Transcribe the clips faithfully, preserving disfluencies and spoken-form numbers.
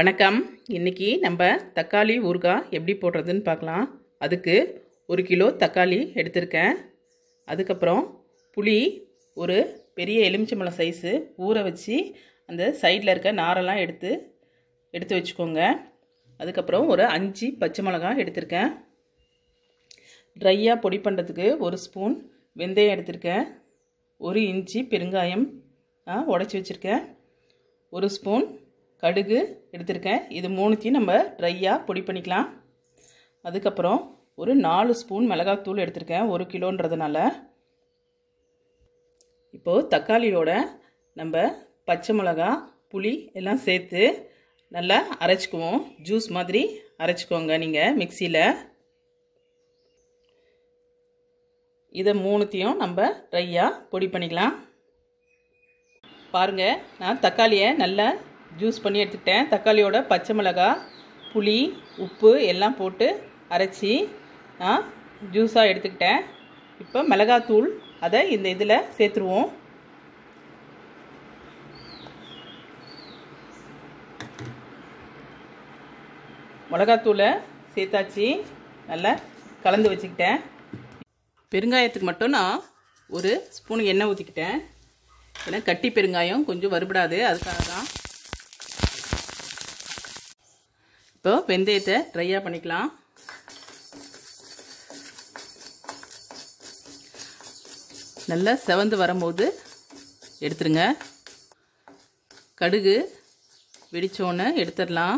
வணக்கம். இன்னைக்கு நம்ம தக்காளி ஊறுகாய் எப்படி போடுறதுன்னு பார்க்கலாம். அதுக்கு ஒரு கிலோ தக்காளி எடுத்திருக்கேன். அதுக்கப்புறம் புளி ஒரு பெரிய எலுமிச்சம்பழம் சைஸு ஊற வச்சு அந்த சைடில் இருக்க நாரெல்லாம் எடுத்து எடுத்து வச்சுக்கோங்க. அதுக்கப்புறம் ஒரு அஞ்சு பச்சை மிளகாய் எடுத்திருக்கேன். ட்ரையாக பொடி பண்ணுறதுக்கு ஒரு ஸ்பூன் வெந்தயம் எடுத்திருக்கேன். ஒரு இன்ச்சு பெருங்காயம் நான் உடச்சி வச்சுருக்கேன். ஒரு ஸ்பூன் கடுகு எடுத்திருக்கேன். இது மூணுத்தையும் நம்ம ட்ரையாக பொடி பண்ணிக்கலாம். அதுக்கப்புறம் ஒரு நாலு ஸ்பூன் மிளகாத்தூள் எடுத்திருக்கேன், ஒரு கிலோன்றதுனால. இப்போது தக்காளியோட நம்ம பச்சை மிளகா புளி எல்லாம் சேர்த்து நல்லா அரைச்சிக்குவோம். ஜூஸ் மாதிரி அரைச்சிக்கோங்க நீங்கள் மிக்சியில். இதை மூணுத்தையும் நம்ம ட்ரையாக பொடி பண்ணிக்கலாம். பாருங்கள், நான் தக்காளியை நல்லா ஜூஸ் பண்ணி எடுத்துக்கிட்டேன். தக்காளியோட பச்சை மிளகா புளி உப்பு எல்லாம் போட்டு அரைச்சி நான் ஜூஸாக எடுத்துக்கிட்டேன். இப்போ மிளகாத்தூள் அதை இந்த இதில் சேர்த்துருவோம். மிளகாத்தூளை சேர்த்தாச்சு, நல்லா கலந்து வச்சுக்கிட்டேன். பெருங்காயத்துக்கு மட்டும் நான் ஒரு ஸ்பூன் எண்ணெய் ஊற்றிக்கிட்டேன். ஏன்னா கட்டி பெருங்காயம் கொஞ்சம் வறுபடாது, அதுக்காக தான். இப்போ வெந்தயத்தை ட்ரையாக பண்ணிக்கலாம். நல்லா செவந்து வரும்போது எடுத்துருங்க. கடுகு வெடிச்சோன்னு எடுத்துடலாம்.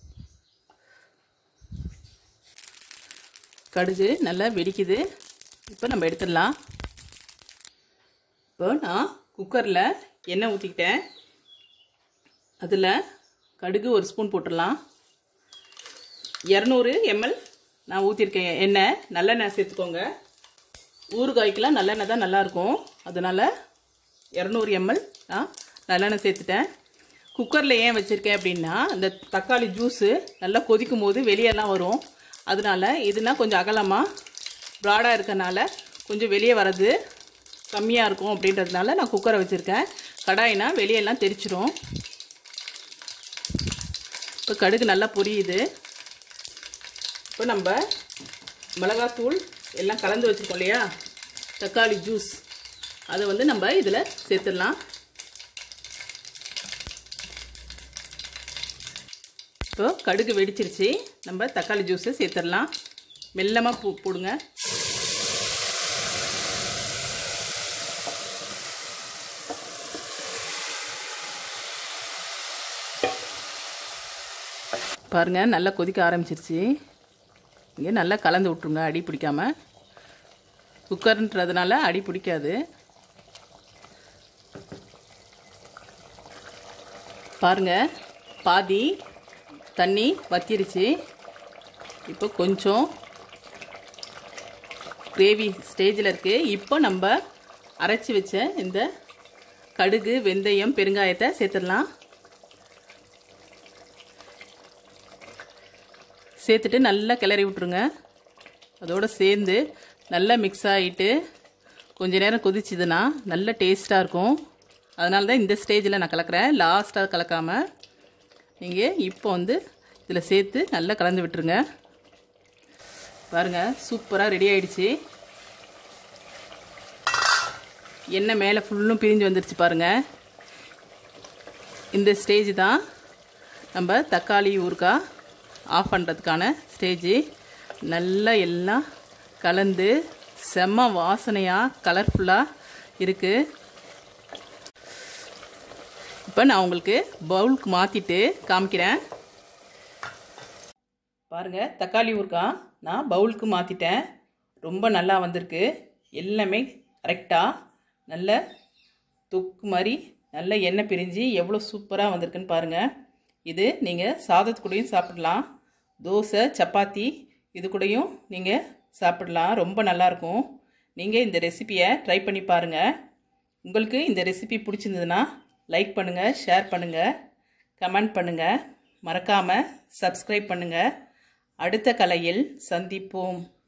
கடுகு நல்லா வெடிக்குது, இப்போ நம்ம எடுத்துடலாம். இப்போ நான் குக்கரில் எண்ணெய் ஊற்றிக்கிட்டேன். அதில் கடுகு ஒரு ஸ்பூன் போட்டுடலாம். இரநூறு எம்எல் நான் ஊற்றிருக்கேன் எண்ணெய். நல்லெண்ணெய் சேர்த்துக்கோங்க. ஊறுகாய்க்கெலாம் நல்லெண்ணெய் தான் நல்லாயிருக்கும், அதனால் இரநூறு எம்எல் நான் நல்லெண்ணெய் சேர்த்துட்டேன். குக்கரில் ஏன் வச்சுருக்கேன் அப்படின்னா, இந்த தக்காளி ஜூஸு நல்லா கொதிக்கும் போது வெளியெல்லாம் வரும். அதனால் இதுனா கொஞ்சம் அகலமாக ப்ராடாக இருக்கனால கொஞ்சம் வெளியே வர்றது கம்மியாக இருக்கும் அப்படின்றதுனால நான் குக்கரை வச்சுருக்கேன். கடாயினா வெளியெல்லாம் தெரிச்சிடும். இப்போ கடுகு நல்லா பொரியுது. இப்போ நம்ம மிளகாத்தூள் எல்லாம் கலந்து வச்சுருக்கோம் இல்லையா, தக்காளி ஜூஸ், அதை வந்து நம்ம இதில் சேர்த்துடலாம். இப்போ கடுகு வெடிச்சிருச்சு, நம்ம தக்காளி ஜூஸை சேர்த்துடலாம். மெல்லமாக பூ போடுங்க. பாருங்கள், நல்லா கொதிக்க ஆரம்பிச்சிருச்சு. இங்கே நல்லா கலந்து விட்ருங்க, அடி பிடிக்காமல். குக்கர்ன்றதுனால அடி பிடிக்காது. பாருங்கள், பாதி தண்ணி வத்திருச்சு. இப்போ கொஞ்சம் கிரேவி ஸ்டேஜில் இருக்குது. இப்போ நம்ம அரைச்சி வச்ச இந்த கடுகு வெந்தயம் பெருங்காயத்தை சேர்த்துடலாம். சேர்த்துட்டு நல்லா கிளறி விட்ருங்க. அதோடு சேர்ந்து நல்லா மிக்ஸ் ஆகிட்டு கொஞ்ச நேரம் கொதிச்சுதுன்னா நல்ல டேஸ்ட்டாக இருக்கும். அதனால தான் இந்த ஸ்டேஜில் நான் கலக்கிறேன், லாஸ்ட்டாக கலக்காமல். நீங்கள் இப்போ வந்து இதில் சேர்த்து நல்லா கலந்து விட்டுருங்க. பாருங்கள், சூப்பராக ரெடி ஆகிடுச்சு. எண்ணெய் மேலே ஃபுல்லும் பிரிஞ்சு வந்துடுச்சு பாருங்கள். இந்த ஸ்டேஜ் தான் நம்ம தக்காளி ஊறுகாய் ஆஃப் பண்ணுறதுக்கான ஸ்டேஜு. நல்லா எல்லாம் கலந்து செம்ம வாசனையாக கலர்ஃபுல்லாக இருக்குது. இப்போ நான் உங்களுக்கு பவுலுக்கு மாற்றிட்டு காமிக்கிறேன். பாருங்கள், தக்காளி ஊறுகாய் நான் பவுலுக்கு மாற்றிட்டேன். ரொம்ப நல்லா வந்திருக்கு. எல்லாமே கரெக்டாக நல்ல தொக்கு மாதிரி நல்ல எண்ணெய் பிரிஞ்சு எவ்வளோ சூப்பராக வந்திருக்குன்னு பாருங்கள். இது நீங்கள் சாதத்து கூடயும் சாப்பிடலாம், தோசை சப்பாத்தி இது கூடயும் நீங்கள் சாப்பிடலாம். ரொம்ப நல்லாயிருக்கும். நீங்கள் இந்த ரெசிபியை ட்ரை பண்ணி பாருங்கள். உங்களுக்கு இந்த ரெசிபி பிடிச்சிருந்ததுன்னா லைக் பண்ணுங்கள், ஷேர் பண்ணுங்கள், கமெண்ட் பண்ணுங்கள். மறக்காமல் சப்ஸ்கிரைப் பண்ணுங்கள். அடுத்த கலையில் சந்திப்போம்.